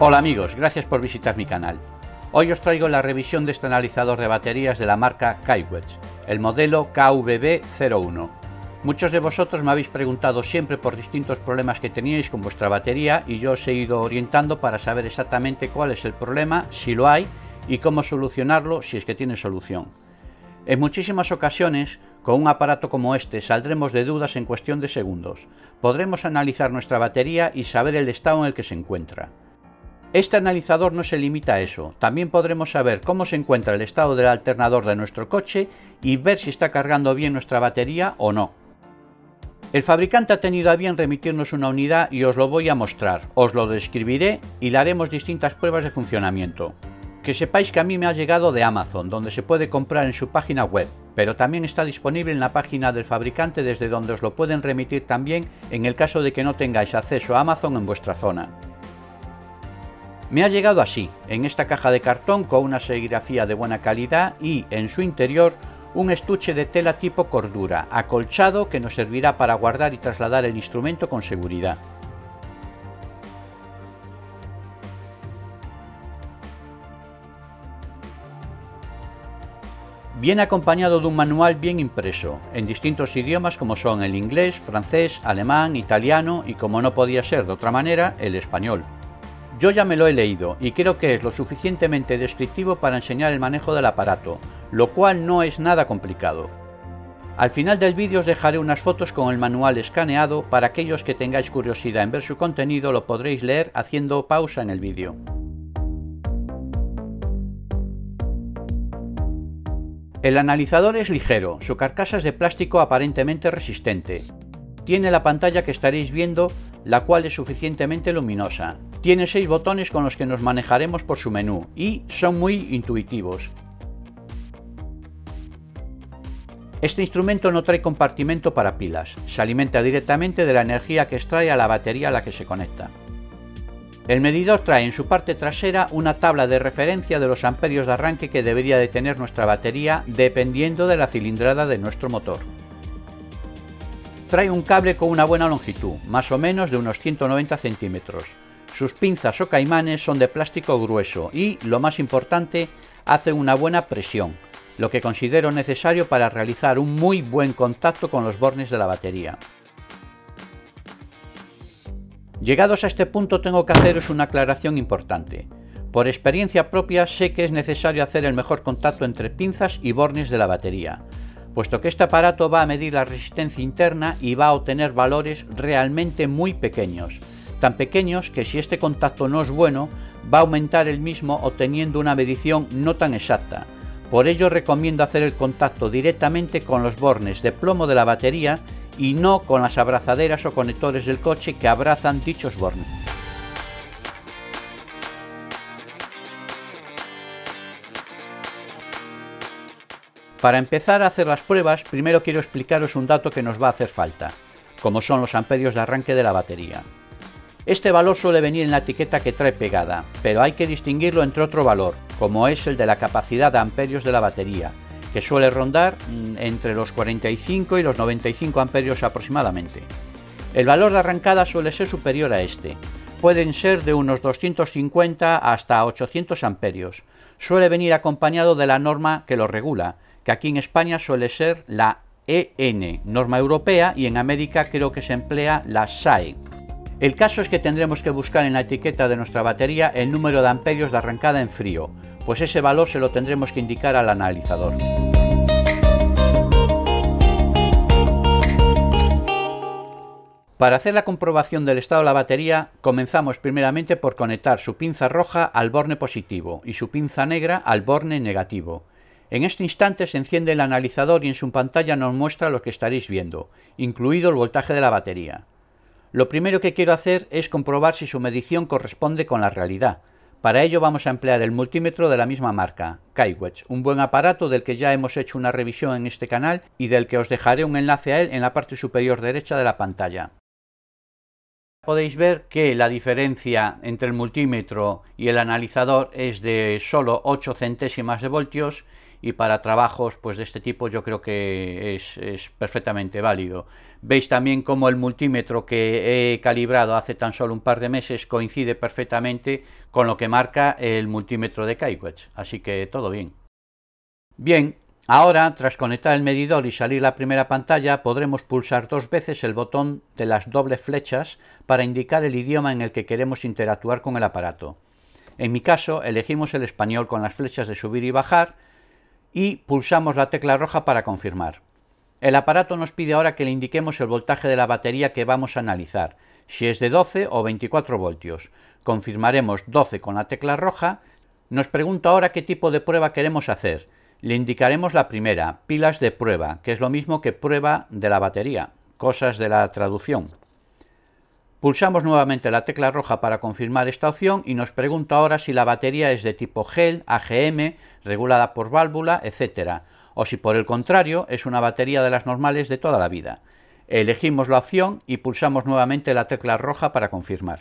Hola amigos, gracias por visitar mi canal. Hoy os traigo la revisión de este analizador de baterías de la marca Kaiwetch, el modelo KVB01. Muchos de vosotros me habéis preguntado siempre por distintos problemas que teníais con vuestra batería y yo os he ido orientando para saber exactamente cuál es el problema, si lo hay, y cómo solucionarlo si es que tiene solución. En muchísimas ocasiones, con un aparato como este, saldremos de dudas en cuestión de segundos. Podremos analizar nuestra batería y saber el estado en el que se encuentra. Este analizador no se limita a eso, también podremos saber cómo se encuentra el estado del alternador de nuestro coche y ver si está cargando bien nuestra batería o no. El fabricante ha tenido a bien remitirnos una unidad y os lo voy a mostrar, os lo describiré y le haremos distintas pruebas de funcionamiento. Que sepáis que a mí me ha llegado de Amazon, donde se puede comprar en su página web, pero también está disponible en la página del fabricante desde donde os lo pueden remitir también en el caso de que no tengáis acceso a Amazon en vuestra zona. Me ha llegado así, en esta caja de cartón con una serigrafía de buena calidad y, en su interior, un estuche de tela tipo cordura, acolchado que nos servirá para guardar y trasladar el instrumento con seguridad. Viene acompañado de un manual bien impreso, en distintos idiomas como son el inglés, francés, alemán, italiano y, como no podía ser de otra manera, el español. Yo ya me lo he leído y creo que es lo suficientemente descriptivo para enseñar el manejo del aparato, lo cual no es nada complicado. Al final del vídeo os dejaré unas fotos con el manual escaneado. Para aquellos que tengáis curiosidad en ver su contenido lo podréis leer haciendo pausa en el vídeo. El analizador es ligero, su carcasa es de plástico aparentemente resistente. Tiene la pantalla que estaréis viendo, la cual es suficientemente luminosa. Tiene 6 botones con los que nos manejaremos por su menú y son muy intuitivos. Este instrumento no trae compartimento para pilas, se alimenta directamente de la energía que extrae a la batería a la que se conecta. El medidor trae en su parte trasera una tabla de referencia de los amperios de arranque que debería de tener nuestra batería dependiendo de la cilindrada de nuestro motor. Trae un cable con una buena longitud, más o menos de unos 190 centímetros. Sus pinzas o caimanes son de plástico grueso y, lo más importante, hacen una buena presión, lo que considero necesario para realizar un muy buen contacto con los bornes de la batería. Llegados a este punto tengo que haceros una aclaración importante. Por experiencia propia sé que es necesario hacer el mejor contacto entre pinzas y bornes de la batería, puesto que este aparato va a medir la resistencia interna y va a obtener valores realmente muy pequeños. Tan pequeños que si este contacto no es bueno, va a aumentar el mismo obteniendo una medición no tan exacta. Por ello recomiendo hacer el contacto directamente con los bornes de plomo de la batería y no con las abrazaderas o conectores del coche que abrazan dichos bornes. Para empezar a hacer las pruebas, primero quiero explicaros un dato que nos va a hacer falta, como son los amperios de arranque de la batería. Este valor suele venir en la etiqueta que trae pegada, pero hay que distinguirlo entre otro valor, como es el de la capacidad de amperios de la batería, que suele rondar entre los 45 y los 95 amperios aproximadamente. El valor de arrancada suele ser superior a este, pueden ser de unos 250 hasta 800 amperios. Suele venir acompañado de la norma que lo regula, que aquí en España suele ser la EN, norma europea, y en América creo que se emplea la SAE. El caso es que tendremos que buscar en la etiqueta de nuestra batería el número de amperios de arrancada en frío, pues ese valor se lo tendremos que indicar al analizador. Para hacer la comprobación del estado de la batería, comenzamos primeramente por conectar su pinza roja al borne positivo y su pinza negra al borne negativo. En este instante se enciende el analizador y en su pantalla nos muestra lo que estaréis viendo, incluido el voltaje de la batería. Lo primero que quiero hacer es comprobar si su medición corresponde con la realidad. Para ello vamos a emplear el multímetro de la misma marca, Kaiwetch, un buen aparato del que ya hemos hecho una revisión en este canal y del que os dejaré un enlace a él en la parte superior derecha de la pantalla. Podéis ver que la diferencia entre el multímetro y el analizador es de solo 8 centésimas de voltios y para trabajos pues de este tipo yo creo que es perfectamente válido. Veis también cómo el multímetro que he calibrado hace tan solo un par de meses coincide perfectamente con lo que marca el multímetro de Kaiwetz, así que todo bien. Bien, ahora tras conectar el medidor y salir la primera pantalla podremos pulsar 2 veces el botón de las dobles flechas para indicar el idioma en el que queremos interactuar con el aparato. En mi caso elegimos el español con las flechas de subir y bajar y pulsamos la tecla roja para confirmar. El aparato nos pide ahora que le indiquemos el voltaje de la batería que vamos a analizar, si es de 12 o 24 voltios. Confirmaremos 12 con la tecla roja. Nos pregunta ahora qué tipo de prueba queremos hacer. Le indicaremos la primera, pilas de prueba, que es lo mismo que prueba de la batería, cosas de la traducción. Pulsamos nuevamente la tecla roja para confirmar esta opción y nos pregunta ahora si la batería es de tipo gel, AGM, regulada por válvula, etc. O si por el contrario es una batería de las normales de toda la vida. Elegimos la opción y pulsamos nuevamente la tecla roja para confirmar.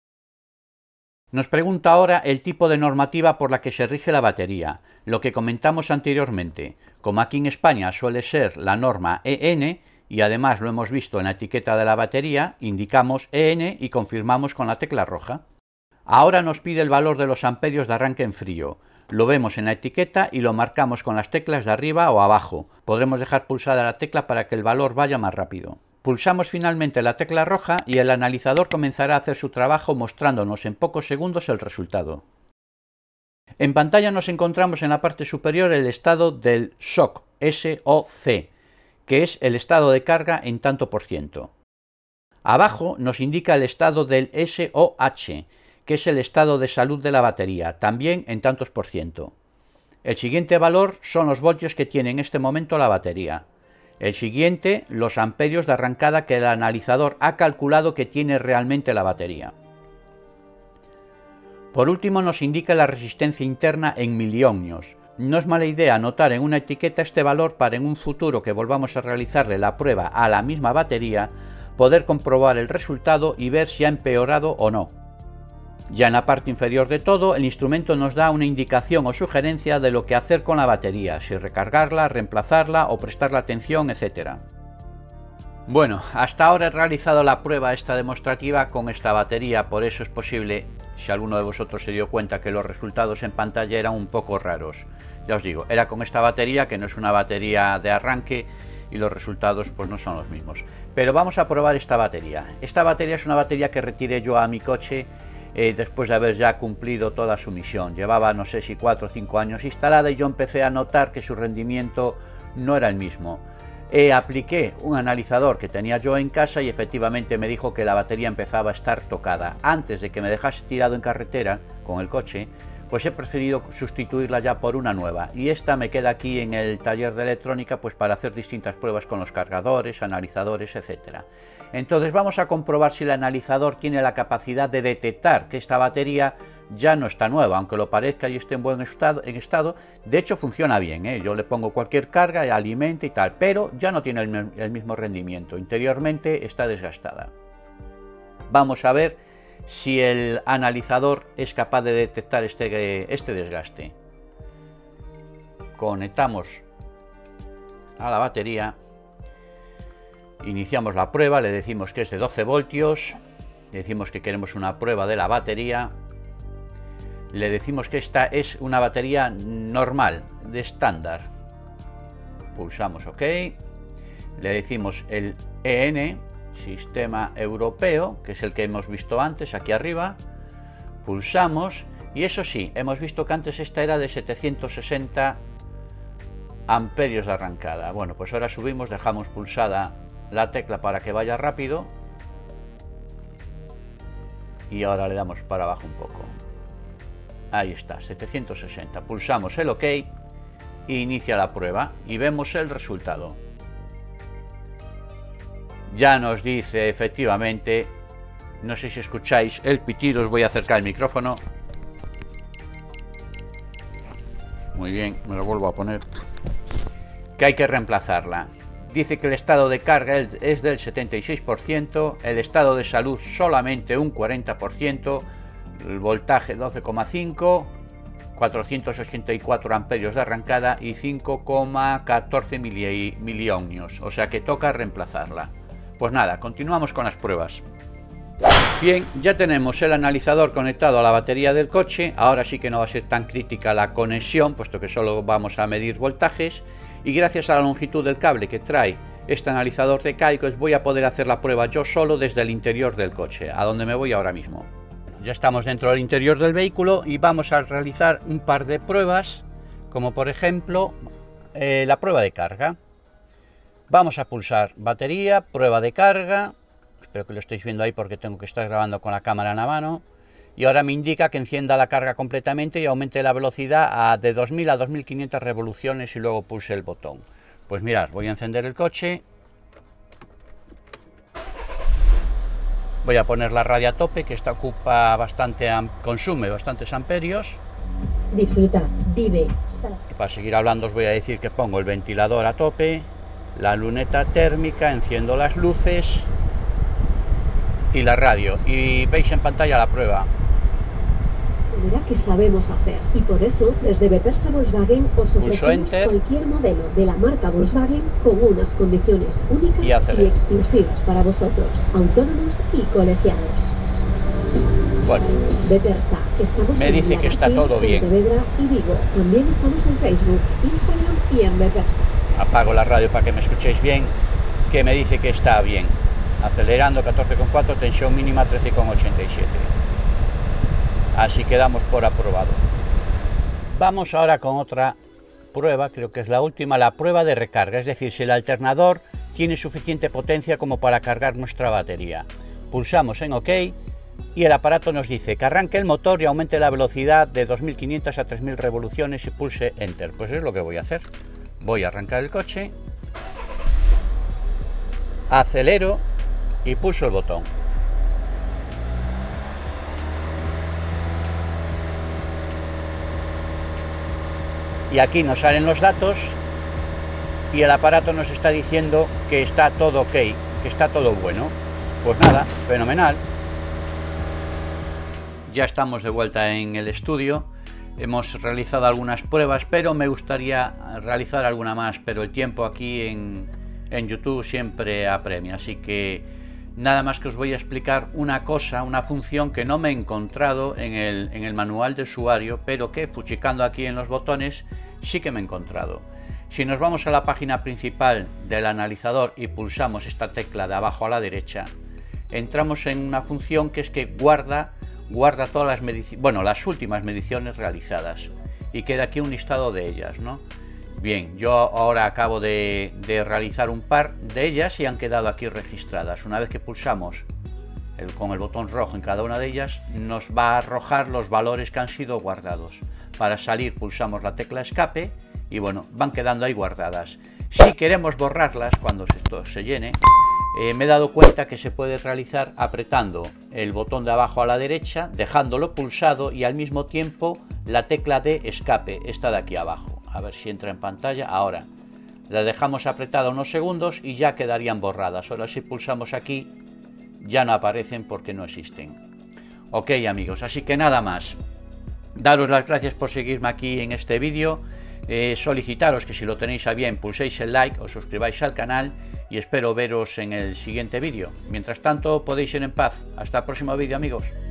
Nos pregunta ahora el tipo de normativa por la que se rige la batería, lo que comentamos anteriormente. Como aquí en España suele ser la norma EN, y además lo hemos visto en la etiqueta de la batería, indicamos EN y confirmamos con la tecla roja. Ahora nos pide el valor de los amperios de arranque en frío. Lo vemos en la etiqueta y lo marcamos con las teclas de arriba o abajo. Podremos dejar pulsada la tecla para que el valor vaya más rápido. Pulsamos finalmente la tecla roja y el analizador comenzará a hacer su trabajo mostrándonos en pocos segundos el resultado. En pantalla nos encontramos en la parte superior el estado del SOC, SOC, que es el estado de carga en tanto por ciento. Abajo nos indica el estado del SOH, que es el estado de salud de la batería, también en tantos por ciento. El siguiente valor son los voltios que tiene en este momento la batería. El siguiente, los amperios de arrancada que el analizador ha calculado que tiene realmente la batería. Por último nos indica la resistencia interna en miliohmios. No es mala idea anotar en una etiqueta este valor para en un futuro que volvamos a realizarle la prueba a la misma batería, poder comprobar el resultado y ver si ha empeorado o no. Ya en la parte inferior de todo, el instrumento nos da una indicación o sugerencia de lo que hacer con la batería, si recargarla, reemplazarla o prestarle atención, etc. Bueno, hasta ahora he realizado la prueba esta demostrativa con esta batería, por eso es posible, si alguno de vosotros se dio cuenta que los resultados en pantalla eran un poco raros. Ya os digo, era con esta batería, que no es una batería de arranque, y los resultados pues no son los mismos. Pero vamos a probar esta batería. Esta batería es una batería que retiré yo a mi coche después de haber ya cumplido toda su misión. Llevaba no sé si 4 o 5 años instalada y yo empecé a notar que su rendimiento no era el mismo. Apliqué un analizador que tenía yo en casa y efectivamente me dijo que la batería empezaba a estar tocada. Antes de que me dejase tirado en carretera con el coche, pues he preferido sustituirla ya por una nueva, y esta me queda aquí en el taller de electrónica pues para hacer distintas pruebas con los cargadores, analizadores, etc. Entonces vamos a comprobar si el analizador tiene la capacidad de detectar que esta batería ya no está nueva, aunque lo parezca y esté en buen estado. De hecho funciona bien, yo le pongo cualquier carga, alimenta y tal, pero ya no tiene el mismo rendimiento, interiormente está desgastada. Vamos a ver si el analizador es capaz de detectar este desgaste. Conectamos a la batería, iniciamos la prueba, le decimos que es de 12 voltios, le decimos que queremos una prueba de la batería, le decimos que esta es una batería normal, de estándar, pulsamos OK, le decimos el EN, Sistema Europeo, que es el que hemos visto antes aquí arriba, pulsamos y eso sí, hemos visto que antes esta era de 760 amperios de arrancada. Bueno, pues ahora subimos, dejamos pulsada la tecla para que vaya rápido y ahora le damos para abajo un poco. Ahí está, 760. Pulsamos el OK e inicia la prueba y vemos el resultado. Ya nos dice efectivamente, no sé si escucháis el pitido, os voy a acercar el micrófono. Muy bien, me lo vuelvo a poner. Que hay que reemplazarla. Dice que el estado de carga es del 76%, el estado de salud solamente un 40%, el voltaje 12,5, 484 amperios de arrancada y 5,14 miliohmios, o sea que toca reemplazarla. Pues nada, continuamos con las pruebas. Bien, ya tenemos el analizador conectado a la batería del coche. Ahora sí que no va a ser tan crítica la conexión, puesto que solo vamos a medir voltajes, y gracias a la longitud del cable que trae este analizador de Caigwitz voy a poder hacer la prueba yo solo desde el interior del coche, a donde me voy ahora mismo. Ya estamos dentro del interior del vehículo y vamos a realizar un par de pruebas, como por ejemplo la prueba de carga. Vamos a pulsar batería, prueba de carga. Espero que lo estéis viendo ahí porque tengo que estar grabando con la cámara en la mano. Y ahora me indica que encienda la carga completamente y aumente la velocidad de 2000 a 2500 revoluciones y luego pulse el botón. Pues mirad, voy a encender el coche. Voy a poner la radio a tope, que esta ocupa consume bastantes amperios. Disfruta, vive, sal. Y para seguir hablando os voy a decir que pongo el ventilador a tope, la luneta térmica, enciendo las luces y la radio. Y veis en pantalla la prueba. Verá que sabemos hacer y por eso desde Bepersa Volkswagen os ofrecemos cualquier modelo de la marca Volkswagen con unas condiciones únicas y exclusivas para vosotros, autónomos y colegiados. Bueno, Bepersa, estamos me dice que está todo bien. Pontevedra y Vigo. También estamos en Facebook, Instagram y en Bepersa. Apago la radio para que me escuchéis bien, que me dice que está bien. Acelerando 14,4, tensión mínima 13,87. Así que damos por aprobado. Vamos ahora con otra prueba, creo que es la última, la prueba de recarga, es decir, si el alternador tiene suficiente potencia como para cargar nuestra batería. Pulsamos en OK y el aparato nos dice que arranque el motor y aumente la velocidad de 2500 a 3000 revoluciones y pulse Enter. Pues es lo que voy a hacer. Voy a arrancar el coche, acelero y pulso el botón. Y aquí nos salen los datos y el aparato nos está diciendo que está todo ok, que está todo bueno. Pues nada, fenomenal. Ya estamos de vuelta en el estudio. Hemos realizado algunas pruebas, pero me gustaría realizar alguna más, pero el tiempo aquí en YouTube siempre apremia, así que nada más que os voy a explicar una cosa, una función que no me he encontrado en el manual de usuario, pero que fuchicando aquí en los botones sí que me he encontrado. Si nos vamos a la página principal del analizador y pulsamos esta tecla de abajo a la derecha, entramos en una función que es que guarda todas las mediciones, bueno, las últimas mediciones realizadas, y queda aquí un listado de ellas, ¿no? Bien, yo ahora acabo de realizar un par de ellas y han quedado aquí registradas. Una vez que pulsamos con el botón rojo en cada una de ellas, nos va a arrojar los valores que han sido guardados. Para salir pulsamos la tecla escape y bueno, van quedando ahí guardadas. Si queremos borrarlas cuando esto se llene, me he dado cuenta que se puede realizar apretando el botón de abajo a la derecha, dejándolo pulsado y al mismo tiempo la tecla de escape, esta de aquí abajo. A ver si entra en pantalla. Ahora la dejamos apretada unos segundos y ya quedarían borradas. Ahora si pulsamos aquí ya no aparecen porque no existen. Ok amigos, así que nada más. Daros las gracias por seguirme aquí en este vídeo. Solicitaros que si lo tenéis a bien pulséis el like, os suscribáis al canal y espero veros en el siguiente vídeo. Mientras tanto podéis ir en paz. Hasta el próximo vídeo amigos.